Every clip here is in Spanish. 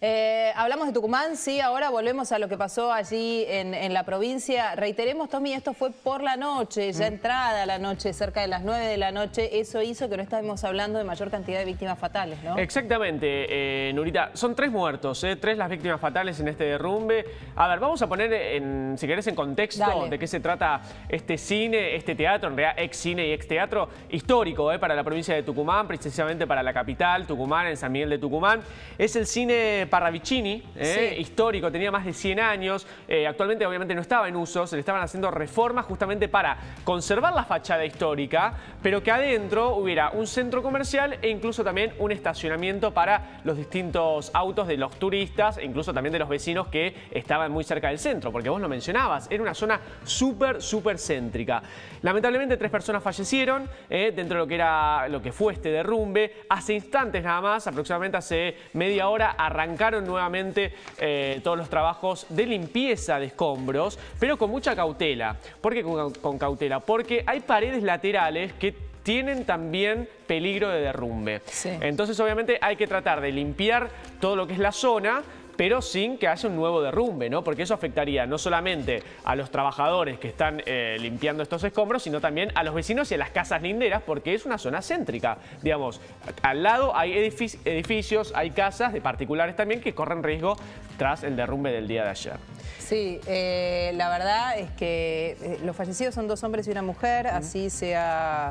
Hablamos de Tucumán, sí, ahora volvemos a lo que pasó allí en la provincia. Reiteremos, Tommy, esto fue por la noche, ya entrada la noche, cerca de las 9 de la noche. Eso hizo que no estamos hablando de mayor cantidad de víctimas fatales, ¿no? Exactamente, Nurita. Son 3 muertos, 3 las víctimas fatales en este derrumbe. A ver, vamos a poner, si querés, en contexto de qué se trata este cine, este teatro, en realidad ex cine y ex teatro, histórico para la provincia de Tucumán, precisamente para la capital, Tucumán, en San Miguel de Tucumán. Es el cine Parravicini, histórico, tenía más de 100 años. Actualmente obviamente no estaba en uso, se le estaban haciendo reformas justamente para conservar la fachada histórica, pero que adentro hubiera un centro comercial e incluso también un estacionamiento para los distintos autos de los turistas e incluso también de los vecinos que estaban muy cerca del centro, porque vos lo mencionabas, era una zona súper céntrica. Lamentablemente 3 personas fallecieron dentro de lo que fue este derrumbe. Hace instantes nada más, aproximadamente hace media hora, arrancaron nuevamente todos los trabajos de limpieza de escombros, pero con mucha cautela. ¿Por qué con cautela? Porque hay paredes laterales que tienen también peligro de derrumbe. Entonces obviamente hay que tratar de limpiar todo lo que es la zona, pero sin que haya un nuevo derrumbe, ¿no? Porque eso afectaría no solamente a los trabajadores que están limpiando estos escombros, sino también a los vecinos y a las casas linderas, porque es una zona céntrica. Digamos, al lado hay edificios, hay casas de particulares también que corren riesgo tras el derrumbe del día de ayer. Sí, la verdad es que los fallecidos son 2 hombres y una mujer, así se ha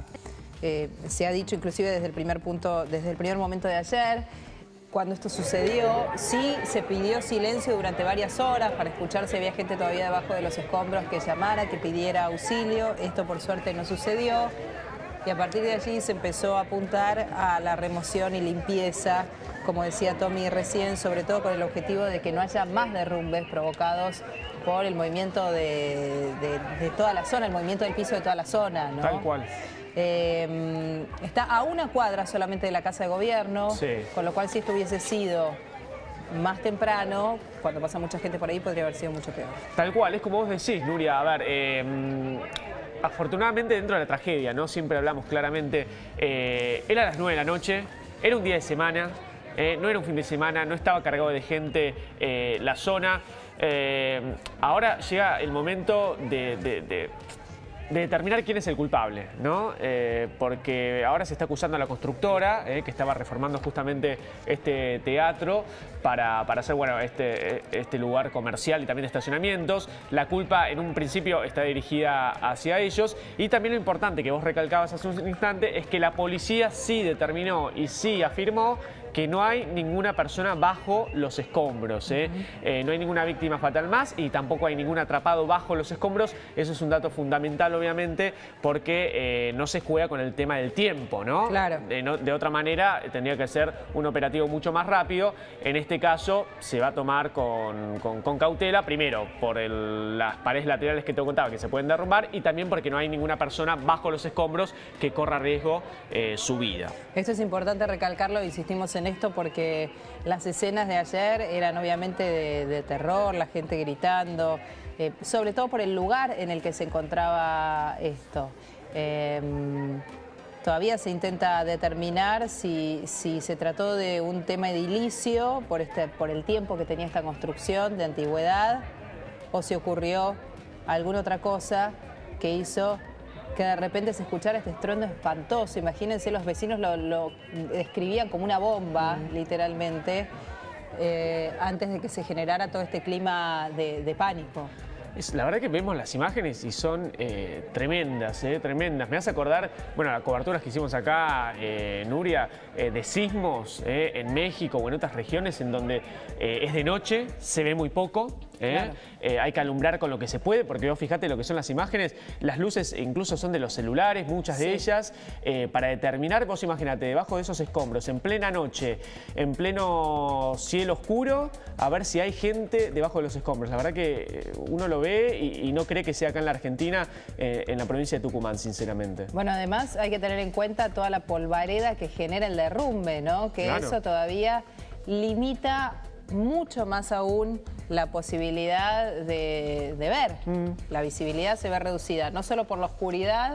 dicho inclusive desde el primer momento de ayer. Cuando esto sucedió, sí se pidió silencio durante varias horas para escuchar si había gente todavía debajo de los escombros que llamara, que pidiera auxilio. Esto por suerte no sucedió y a partir de allí se empezó a apuntar a la remoción y limpieza, como decía Tommy recién, sobre todo con el objetivo de que no haya más derrumbes provocados por el movimiento de toda la zona, el movimiento del piso de toda la zona, ¿no? Tal cual. Está a 1 cuadra solamente de la Casa de Gobierno, con lo cual si esto hubiese sido más temprano, cuando pasa mucha gente por ahí, podría haber sido mucho peor. Tal cual, es como vos decís, Nuria. A ver, afortunadamente dentro de la tragedia, ¿no? Siempre hablamos claramente, era a las 9 de la noche, era un día de semana, no era un fin de semana, no estaba cargado de gente la zona. Ahora llega el momento de determinar quién es el culpable, ¿no? Porque ahora se está acusando a la constructora que estaba reformando justamente este teatro para hacer, bueno, este lugar comercial y también de estacionamientos. La culpa en un principio está dirigida hacia ellos y también lo importante que vos recalcabas hace un instante es que la policía sí determinó y sí afirmó que no hay ninguna persona bajo los escombros, no hay ninguna víctima fatal más y tampoco hay ningún atrapado bajo los escombros. Eso es un dato fundamental, obviamente, porque no se juega con el tema del tiempo, ¿no? Claro. De otra manera, tendría que ser un operativo mucho más rápido. En este caso, se va a tomar con cautela, primero, por las paredes laterales que te contaba, que se pueden derrumbar, y también porque no hay ninguna persona bajo los escombros que corra riesgo su vida. Esto es importante recalcarlo, insistimos en esto porque las escenas de ayer eran obviamente de terror, la gente gritando, sobre todo por el lugar en el que se encontraba esto. Todavía se intenta determinar si se trató de un tema edilicio por el tiempo que tenía esta construcción de antigüedad o si ocurrió alguna otra cosa que hizo que de repente se escuchara este estruendo espantoso. Imagínense, los vecinos lo describían como una bomba, literalmente, antes de que se generara todo este clima de pánico. La verdad que vemos las imágenes y son tremendas, tremendas. Me hace acordar, bueno, las coberturas que hicimos acá, Nuria, de sismos en México o en otras regiones en donde es de noche, se ve muy poco. Claro. Hay que alumbrar con lo que se puede, porque vos fíjate lo que son las imágenes, las luces incluso son de los celulares, muchas de ellas, para determinar, vos imagínate, debajo de esos escombros, en plena noche, en pleno cielo oscuro, a ver si hay gente debajo de los escombros. La verdad que uno lo ve y no cree que sea acá en la Argentina, en la provincia de Tucumán, sinceramente. Bueno, además hay que tener en cuenta toda la polvareda que genera el derrumbe, ¿no? Que claro, eso todavía limita mucho más aún la posibilidad de ver. La visibilidad se ve reducida, no solo por la oscuridad,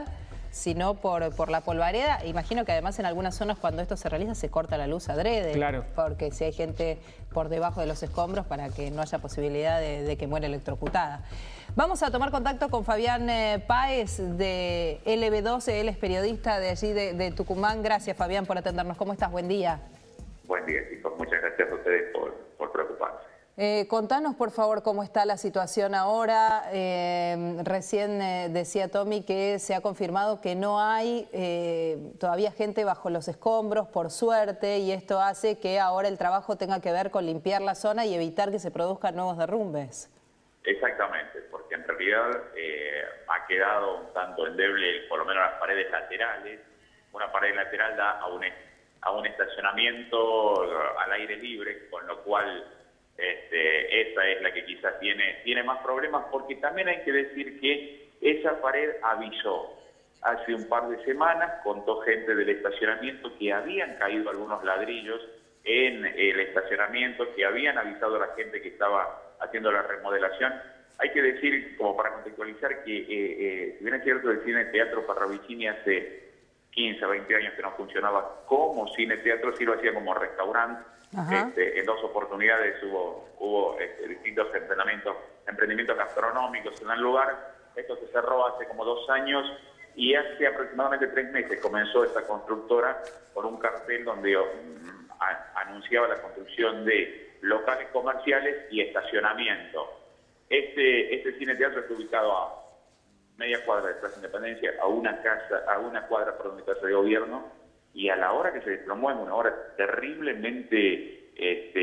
sino por la polvareda. Imagino que además en algunas zonas cuando esto se realiza se corta la luz adrede. Claro. Porque si hay gente por debajo de los escombros para que no haya posibilidad de que muera electrocutada. Vamos a tomar contacto con Fabián Páez de LB12, él es periodista de allí de Tucumán. Gracias, Fabián, por atendernos. ¿Cómo estás? Buen día. Buen día, chicos. Muchas gracias a ustedes por preocuparse. Contanos, por favor, cómo está la situación ahora. Recién decía Tommy que se ha confirmado que no hay todavía gente bajo los escombros, por suerte, y esto hace que ahora el trabajo tenga que ver con limpiar la zona y evitar que se produzcan nuevos derrumbes. Exactamente, porque en realidad ha quedado un tanto endeble, por lo menos las paredes laterales. Una pared lateral da a un estacionamiento al aire libre, con lo cual esa es la que quizás tiene más problemas, porque también hay que decir que esa pared avisó. Hace un par de semanas contó gente del estacionamiento que habían caído algunos ladrillos en el estacionamiento, que habían avisado a la gente que estaba haciendo la remodelación. Hay que decir, como para contextualizar, que si bien es cierto el cine teatro Parravicini hace 15 a 20 años que no funcionaba como cine teatro, sí lo hacía como restaurante. En 2 oportunidades hubo distintos emprendimientos gastronómicos en el lugar. Esto se cerró hace como 2 años y hace aproximadamente 3 meses comenzó esta constructora con un cartel donde anunciaba la construcción de locales comerciales y estacionamiento. Este cine teatro está ubicado a media cuadra de Plaza Independencia, a una cuadra de casa de gobierno, y a la hora que se desplomó, en una hora terriblemente,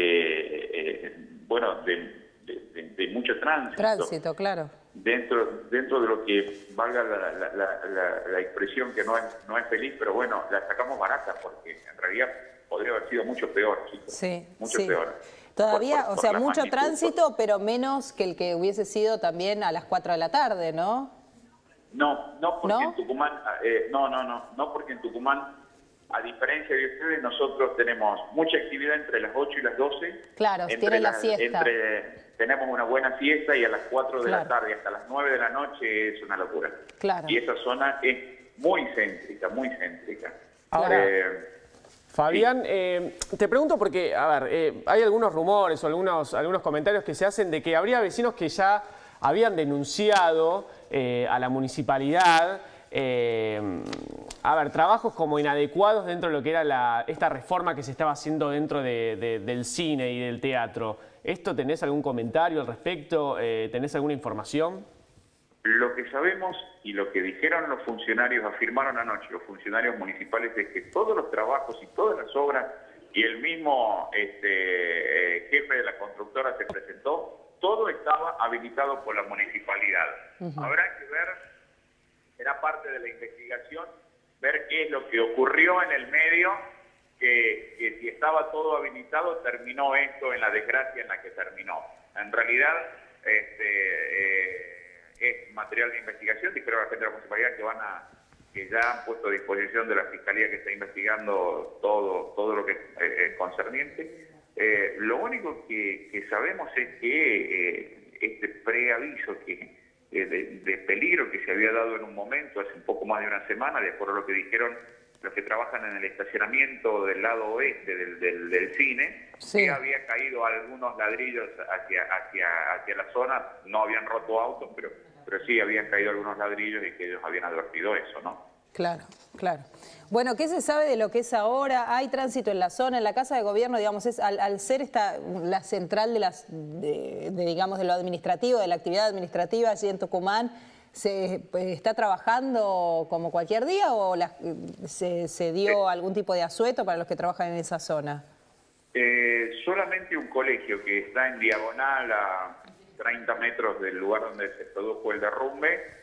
bueno, de mucho tránsito. Tránsito, claro. Dentro de lo que valga la expresión, que no es feliz, pero bueno, la sacamos barata, porque en realidad podría haber sido mucho peor, chicos. Sí, mucho peor. Todavía, o sea, mucho magnitud, tránsito, pero menos que el que hubiese sido también a las 4 de la tarde, ¿no? No, porque en Tucumán, no, porque en Tucumán, a diferencia de ustedes, nosotros tenemos mucha actividad entre las 8 y las 12. Claro, tienen la siesta. Tenemos una buena siesta, y a las 4 de la tarde hasta las 9 de la noche es una locura. Claro. Y esa zona es muy céntrica, muy céntrica. Ahora, Fabián, te pregunto porque, a ver, hay algunos rumores o algunos comentarios que se hacen de que habría vecinos que ya habían denunciado a la municipalidad trabajos como inadecuados dentro de lo que era esta reforma que se estaba haciendo dentro del cine y del teatro. ¿Esto tenés algún comentario al respecto? ¿Tenés alguna información? Lo que sabemos y lo que dijeron los funcionarios, afirmaron anoche los funcionarios municipales, es que todos los trabajos y todas las obras, y el mismo jefe de la constructora se presentó, todo estaba habilitado por la municipalidad. Habrá que ver, será parte de la investigación, ver qué es lo que ocurrió en el medio, que si estaba todo habilitado, terminó esto en la desgracia en la que terminó. En realidad, es material de investigación. Dijeron a la gente de la municipalidad que ya han puesto a disposición de la Fiscalía que está investigando todo lo que es concerniente. Lo único que sabemos es que este preaviso de peligro que se había dado en un momento, hace un poco más de una semana, de acuerdo a lo que dijeron los que trabajan en el estacionamiento del lado oeste del cine, que había caído algunos ladrillos hacia la zona. No habían roto autos, pero sí habían caído algunos ladrillos, y que ellos habían advertido eso, ¿no? Claro, claro. Bueno, ¿qué se sabe de lo que es ahora? ¿Hay tránsito en la zona? En la Casa de Gobierno, digamos, al ser la central digamos, de lo administrativo, de la actividad administrativa allí en Tucumán, ¿se está trabajando como cualquier día o se dio algún tipo de asueto para los que trabajan en esa zona? Solamente un colegio que está en diagonal a 30 metros del lugar donde se produjo el derrumbe,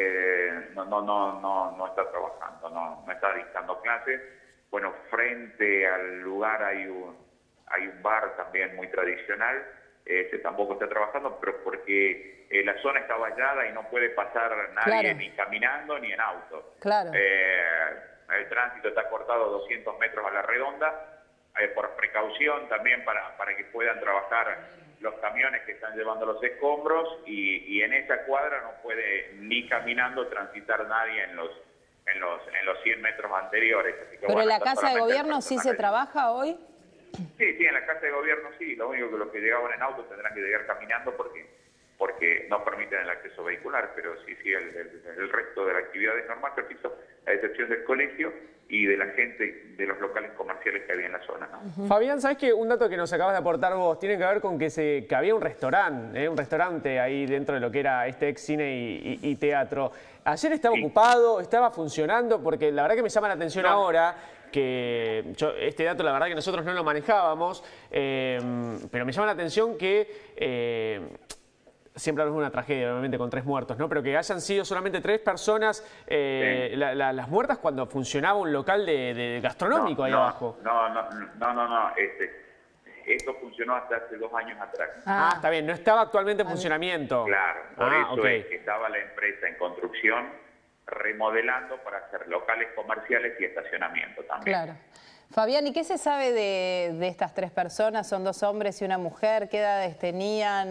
no está trabajando, no está dictando clases. Bueno, frente al lugar hay un bar también muy tradicional, ese tampoco está trabajando, pero porque la zona está vallada y no puede pasar nadie, ni caminando ni en auto. Claro. El tránsito está cortado 200 metros a la redonda, por precaución también para que puedan trabajar los camiones que están llevando los escombros, y en esa cuadra no puede ni caminando transitar nadie en los 100 metros anteriores. Así que, ¿Pero en la Casa de Gobierno sí se trabaja hoy? Sí, en la Casa de Gobierno sí. Lo único que los que llegaban en auto tendrán que llegar caminando porque no permiten el acceso vehicular, pero sí, el resto de la actividad es normal, repito, a excepción del colegio y de la gente de los locales comerciales que había en la zona, ¿no? Fabián, ¿sabes qué? Un dato que nos acabas de aportar vos tiene que ver con que había un restaurante ahí dentro de lo que era este ex cine y teatro. Ayer estaba ocupado, estaba funcionando, porque la verdad que me llama la atención ahora que este dato la verdad que nosotros no lo manejábamos, pero me llama la atención que siempre hablamos de una tragedia, obviamente, con 3 muertos, ¿no? Pero que hayan sido solamente 3 personas las muertas cuando funcionaba un local de gastronómico ahí abajo. No. Esto funcionó hasta hace 2 años atrás. Está bien, no estaba actualmente en funcionamiento. Claro, por eso es que estaba la empresa en construcción, remodelando para hacer locales comerciales y estacionamiento también. Claro. Fabián, ¿y qué se sabe de estas 3 personas? Son 2 hombres y una mujer. ¿Qué edades tenían?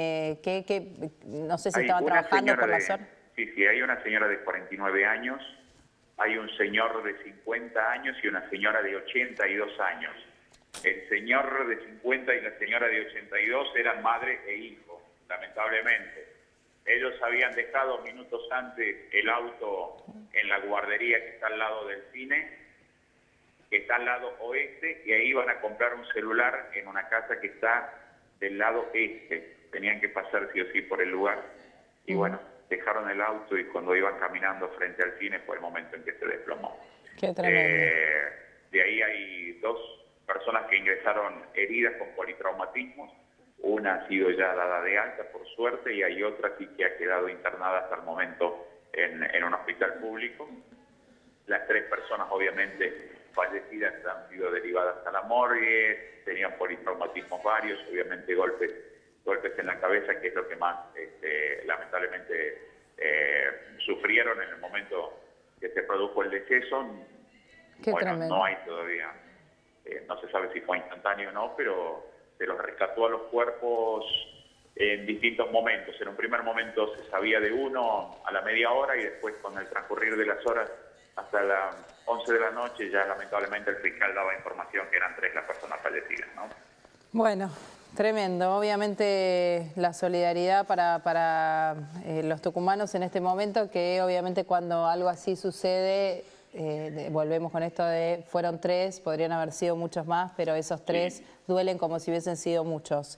No sé si estaban trabajando por la zona. Sí, hay una señora de 49 años, hay un señor de 50 años y una señora de 82 años. El señor de 50 y la señora de 82 eran madre e hijo, lamentablemente. Ellos habían dejado minutos antes el auto en la guardería que está al lado del cine, que está al lado oeste, y ahí iban a comprar un celular en una casa que está del lado este. Tenían que pasar sí o sí por el lugar. Y bueno, dejaron el auto y cuando iban caminando frente al cine fue el momento en que se desplomó. Qué tremendo. De ahí hay 2 personas que ingresaron heridas con politraumatismos. Una ha sido ya dada de alta, por suerte, y hay otra sí que ha quedado internada hasta el momento en un hospital público. Las 3 personas, obviamente, fallecidas han sido derivadas a la morgue, tenían politraumatismos varios, obviamente golpes en la cabeza, que es lo que más lamentablemente sufrieron en el momento que se produjo el deceso. No hay todavía, no se sabe si fue instantáneo o no, pero se los rescató a los cuerpos en distintos momentos. En un primer momento se sabía de uno a la media hora y después con el transcurrir de las horas hasta las 11 de la noche ya lamentablemente el fiscal daba información que eran 3 las personas fallecidas, ¿no? Bueno, tremendo. Obviamente la solidaridad para los tucumanos en este momento, que obviamente cuando algo así sucede, volvemos con esto de fueron 3, podrían haber sido muchos más, pero esos 3 duelen como si hubiesen sido muchos.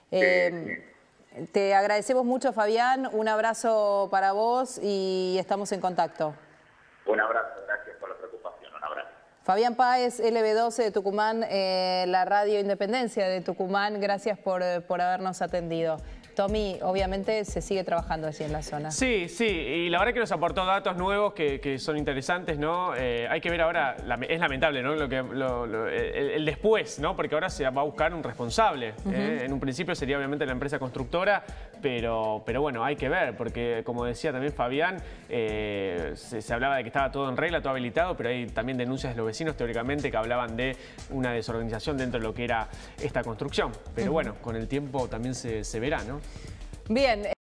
Te agradecemos mucho, Fabián, un abrazo para vos y estamos en contacto. Un abrazo, gracias por la preocupación, un abrazo. Fabián Páez, LB12 de Tucumán, la Radio Independencia de Tucumán, gracias por habernos atendido. Tommy, obviamente se sigue trabajando allí en la zona. Sí, y la verdad que nos aportó datos nuevos que son interesantes, ¿no? Hay que ver ahora, es lamentable, ¿no? El después, ¿no? Porque ahora se va a buscar un responsable. En un principio sería obviamente la empresa constructora, pero bueno, hay que ver, porque como decía también Fabián, se hablaba de que estaba todo en regla, todo habilitado, pero hay también denuncias de los vecinos, teóricamente, que hablaban de una desorganización dentro de lo que era esta construcción. Pero bueno, con el tiempo también se verá, ¿no? Bien.